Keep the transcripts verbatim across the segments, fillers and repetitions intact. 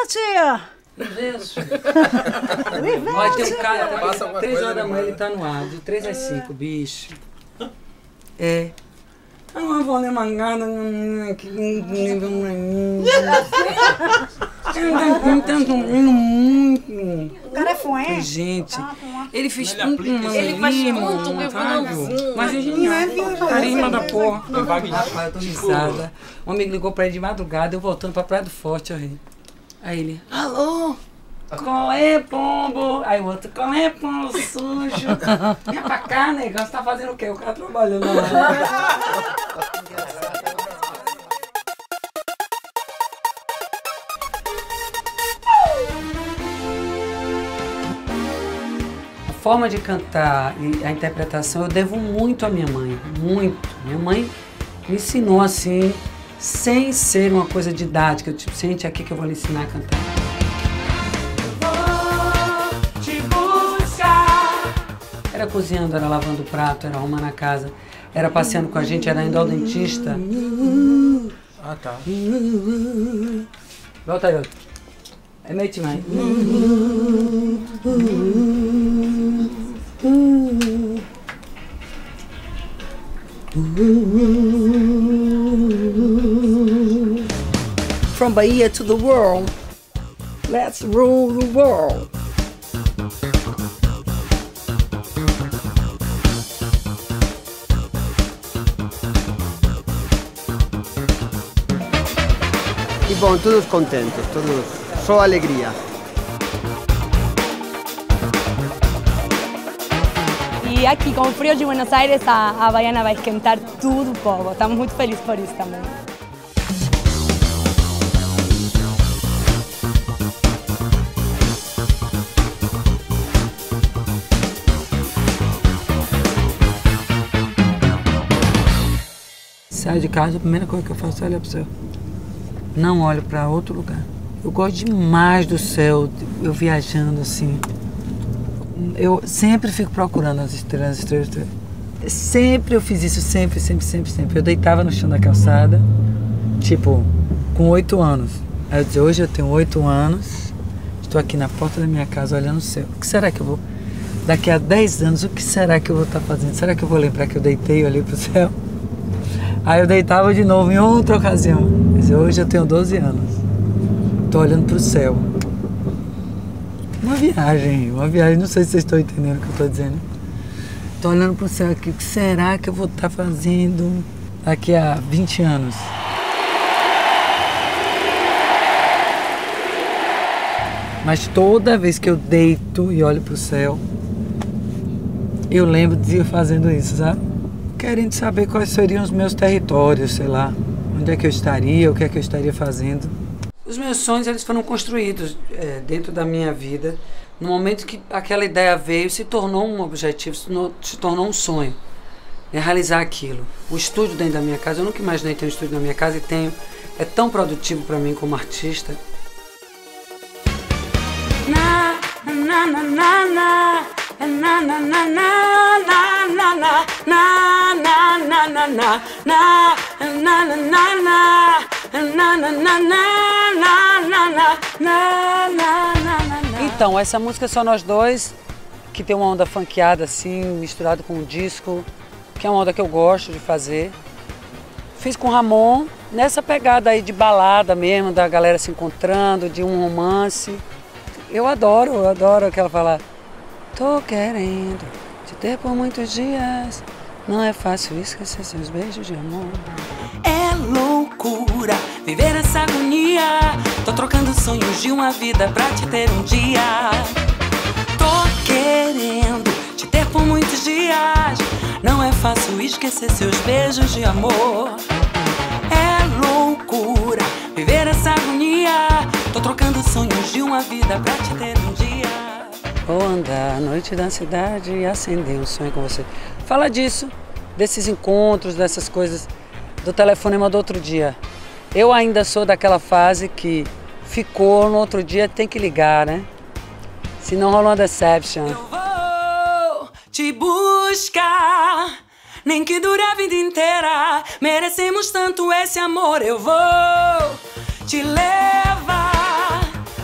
tia! Inverso. Olha, tem um cara, três horas da manhã ele tá no ar, de três às cinco, bicho. É. Eu não vou ler mangada. O cara é fué. Gente, ele fez Ele tanto aplica uma isso. Ele faz lima, tanto, meu vilãozinho. mas é genial. Carimba da porra. Rapaz, Rapaz, eu tô risada. Um amigo ligou pra ele de madrugada, eu voltando pra Praia do Forte, eu ri. Aí ele, alô? Qual é, pombo? Aí o outro, qual é, pombo sujo? Vem pra cá, negão, você tá fazendo o quê? O cara trabalhando lá. A forma de cantar e a interpretação eu devo muito à minha mãe, muito. Minha mãe me ensinou assim, sem ser uma coisa didática, tipo, sente aqui que eu vou lhe ensinar a cantar. Era cozinhando, era lavando o prato, era arrumando a casa, era passeando com a gente, era indo ao dentista. Ah, tá. Volta aí, outro. É meio timão. From Bahia to the world, let's rule the world. E bom, todos contentes, todos, só alegria. E aqui, com o frio de Buenos Aires, a, a Baiana vai esquentar tudo o povo. Estamos muito felizes por isso também. Saio de casa, a primeira coisa que eu faço é olhar pro céu. Não olho para outro lugar. Eu gosto demais do céu, eu viajando assim. Eu sempre fico procurando as estrelas, as estrelas, as estrelas. Sempre eu fiz isso, sempre, sempre, sempre, sempre. Eu deitava no chão da calçada, tipo, com oito anos. Aí eu dizia, hoje eu tenho oito anos, estou aqui na porta da minha casa olhando o céu. O que será que eu vou... Daqui a dez anos, o que será que eu vou estar fazendo? Será que eu vou lembrar que eu deitei e olhei pro céu? Aí eu deitava de novo em outra ocasião. Mas hoje eu tenho doze anos. Estou olhando para o céu. Uma viagem, uma viagem. Não sei se vocês estão entendendo o que eu estou dizendo. Estou olhando para o céu aqui. O que será que eu vou estar fazendo daqui a vinte anos? Mas toda vez que eu deito e olho para o céu, eu lembro de ir fazendo isso, sabe? Querendo saber quais seriam os meus territórios, sei lá, onde é que eu estaria, o que é que eu estaria fazendo. Os meus sonhos, eles foram construídos é, dentro da minha vida, no momento que aquela ideia veio, se tornou um objetivo, se, no, se tornou um sonho, é realizar aquilo. O estúdio dentro da minha casa, eu nunca imaginei ter um estúdio na minha casa e tenho, é tão produtivo para mim como artista. Na, na, na, na, na. Na na na na na na na na na na na na na na na na na na. Então, essa música é só nós dois, que tem uma onda funkeada assim, misturado com um disco, que é uma onda que eu gosto de fazer. Fiz com o Ramon, nessa pegada aí de balada mesmo, da galera se encontrando, de um romance. Eu adoro, eu adoro aquela fala. Tô querendo te ter por muitos dias. Não é fácil esquecer seus beijos de amor. É loucura viver essa agonia. Tô trocando sonhos de uma vida pra te ter um dia. Tô querendo te ter por muitos dias. Não é fácil esquecer seus beijos de amor. É loucura viver essa agonia. Tô trocando sonhos de uma vida pra te ter um dia. Vou andar à noite da cidade e acender um sonho com você. Fala disso, desses encontros, dessas coisas, do telefonema do outro dia. Eu ainda sou daquela fase que ficou, no outro dia tem que ligar, né? Senão rola uma deception. Eu vou te buscar, nem que dure a vida inteira. Merecemos tanto esse amor. Eu vou te levar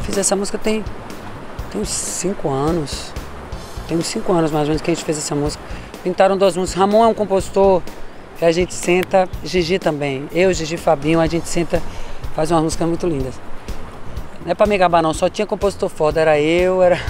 Fiz essa música tem, tem uns cinco anos. Tem uns cinco anos mais ou menos que a gente fez essa música. Pintaram duas músicas. Ramon é um compositor que a gente senta, Gigi também. Eu, Gigi e Fabinho, a gente senta, faz umas músicas muito lindas. Não é pra me gabar não, só tinha compositor foda, era eu, era...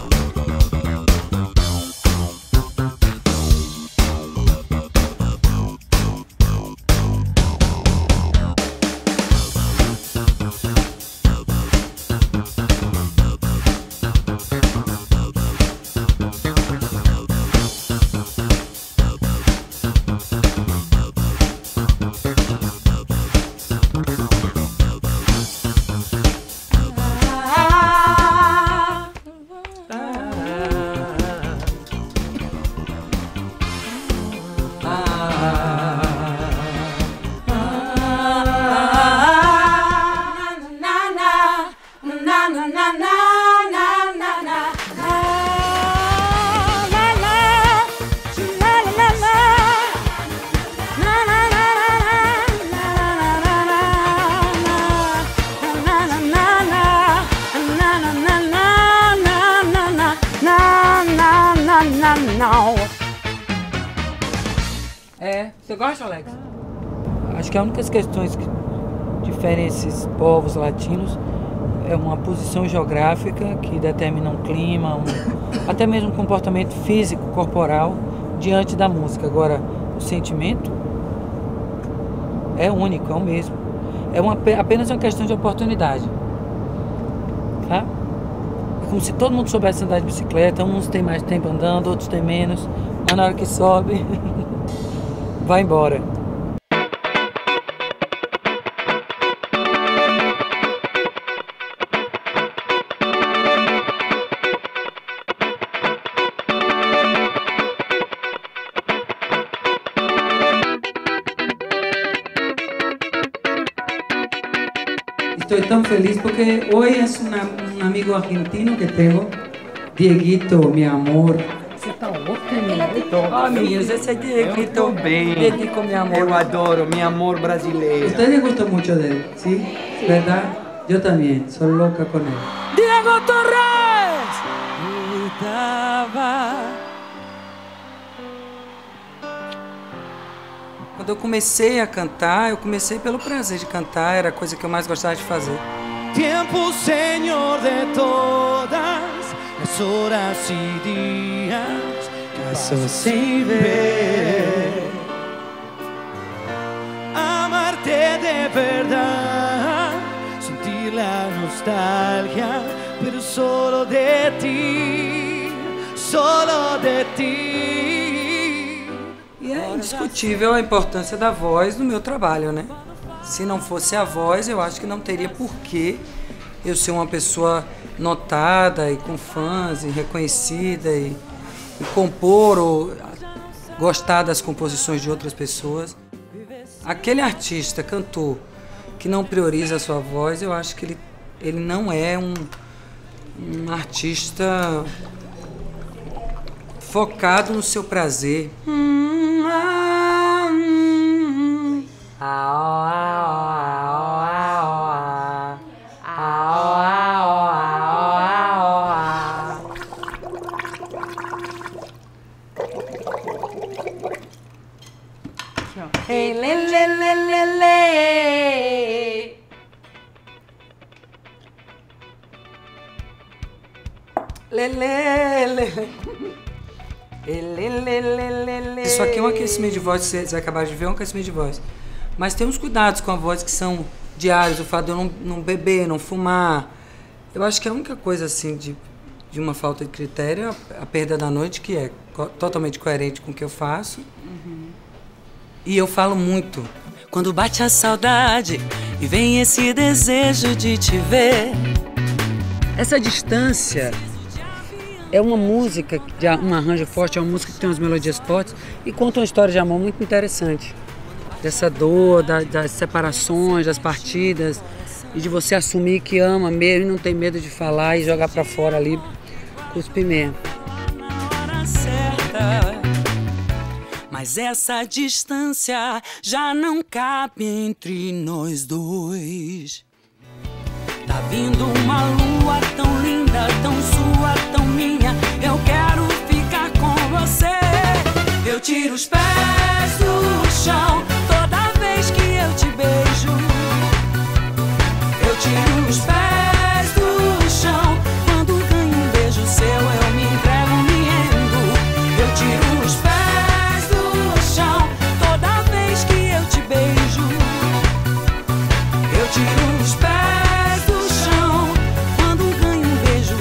É, você gosta, Alex? Acho que a única questões que diferem esses povos latinos é uma posição geográfica que determina um clima, um, até mesmo um comportamento físico, corporal, diante da música. Agora, o sentimento é único, é o mesmo. É uma, apenas uma questão de oportunidade. Tá? É como se todo mundo soubesse andar de bicicleta, uns têm mais tempo andando, outros têm menos, mas na hora que sobe, vai embora. Estoy tan feliz porque hoy es una, un amigo argentino que tengo, Dieguito, mi amor. Você tá ótimo. Ah, meninos, esse é Dieguito. Eu tô bem. Dieguito, meu amor. Eu adoro, mi amor brasileiro. ¿Ustedes gustan mucho de él? ¿Sí? ¿Sí? ¿Verdad? Yo también, soy loca con él. Diego Torres! Cuidava. Quando eu comecei a cantar, eu comecei pelo prazer de cantar, era a coisa que eu mais gostava de fazer. Tiempo, Señor, de todas las horas y días que paso sin ver. Amarte de verdad, sentir la nostalgia, pero solo de ti, solo de ti. E é indiscutível a importância da voz no meu trabalho, né? Se não fosse a voz, eu acho que não teria porquê eu ser uma pessoa notada e com fãs e reconhecida e, e compor ou gostar das composições de outras pessoas. Aquele artista, cantor, que não prioriza a sua voz, eu acho que ele, ele não é um, um artista focado no seu prazer. Hey, le, le, le, le, le. Le, le, le. Isso aqui é um aquecimento de voz, vocês acabaram de ver, é um aquecimento de voz. Mas tem uns cuidados com a voz que são diários, o fato de eu não, não beber, não fumar. Eu acho que a única coisa assim de, de uma falta de critério é a, a perda da noite, que é co totalmente coerente com o que eu faço. Uhum. E eu falo muito. Quando bate a saudade e vem esse desejo de te ver. Essa distância é uma música, de um arranjo forte, é uma música que tem umas melodias fortes e conta uma história de amor muito interessante. Dessa dor, da, das separações, das partidas, e de você assumir que ama mesmo e não tem medo de falar e jogar pra fora ali, cuspir mesmo. Mas essa distância já não cabe entre nós dois. Tá vindo uma lua tão linda, tão sua, tão minha. Eu quero ficar com você. Eu tiro os pés do chão toda vez que eu te beijo. Eu tiro os pés do chão quando ganho um beijo seu. Eu me entrego, me rendo. Eu tiro os pés do chão toda vez que eu te beijo. Eu tiro os pés do chão quando ganho um beijo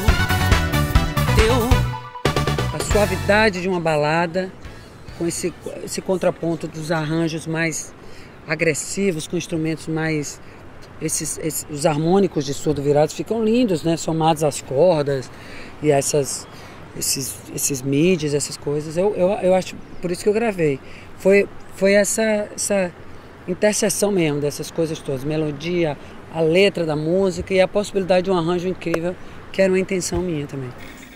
teu. A suavidade de uma balada, com esse, esse contraponto dos arranjos mais agressivos, com instrumentos mais... Esses, esses, os harmônicos de surdo virados ficam lindos, né? Somados às cordas e essas, esses, esses midis, essas coisas. Eu, eu, eu acho, por isso que eu gravei. Foi, foi essa, essa interseção mesmo dessas coisas todas. Melodia, a letra da música e a possibilidade de um arranjo incrível, que era uma intenção minha também.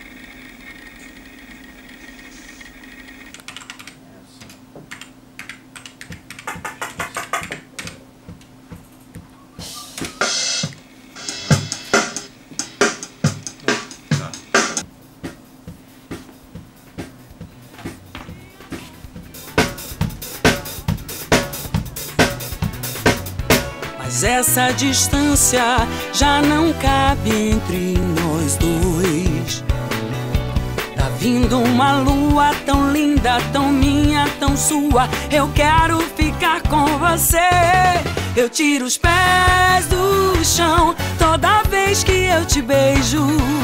Mas essa distância já não cabe entre nós dois. Tá vindo uma lua tão linda, tão minha, tão sua. Eu quero ficar com você. Eu tiro os pés do chão toda vez que eu te beijo.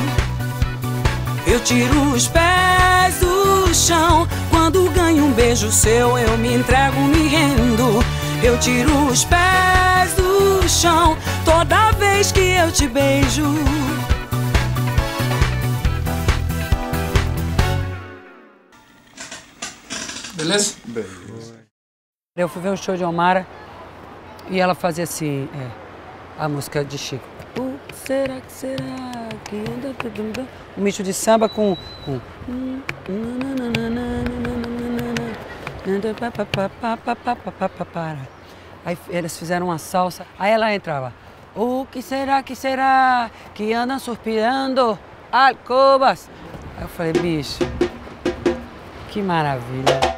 Eu tiro os pés do chão quando ganho um beijo seu. Eu me entrego, me rendo. Eu tiro os pés do chão toda vez que eu te beijo. Beleza? Eu fui ver um show de Omara e ela fazia assim, é, a música de Chico. O que será que será que anda... Um misto de samba com... com... Aí eles fizeram uma salsa, aí ela entrava. O que será que será que andam suspirando alcobas? Aí eu falei, bicho, que maravilha.